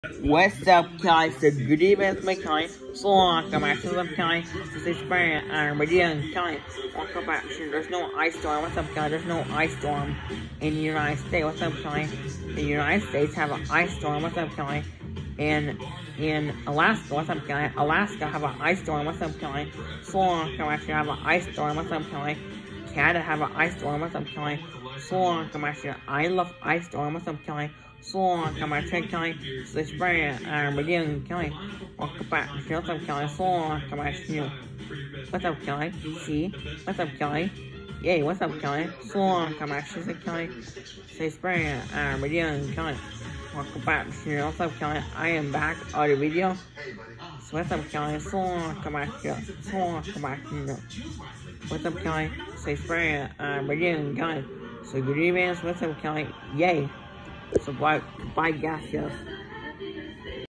What's up, guys? So good evening, my kind. So welcome back to the kind. This is Brian. I'm Radiant kind. Welcome back. There's no ice storm. What's up, guys? There's no ice storm in the United States. What's up, guys? The United States have an ice storm. What's up, guys? In Alaska, what's up, guys? Alaska have an ice storm. What's up, guys? So welcome back. Have an ice storm. What's up, guys? Canada have an ice storm. What's up, guys? So welcome back. I love ice storm. What's up, guys? So welcome back to Kelly. This Brian. I'm Radiant Kelly. Welcome back. What's up, Kelly? So welcome back to you. What's up, Kelly? See? What's up, Kelly? Yay, what's up, Kelly? So welcome back to Kelly. This Brian. I'm Radiant Kelly. Welcome back to you. What's up, Kelly? I am back on the video. So what's up, Kelly? So welcome back to you. So welcome back to you. What's up, Kelly? This Brian. I'm Radiant Kelly. So good evening. What's up, Kelly? Yay. So bye, guys.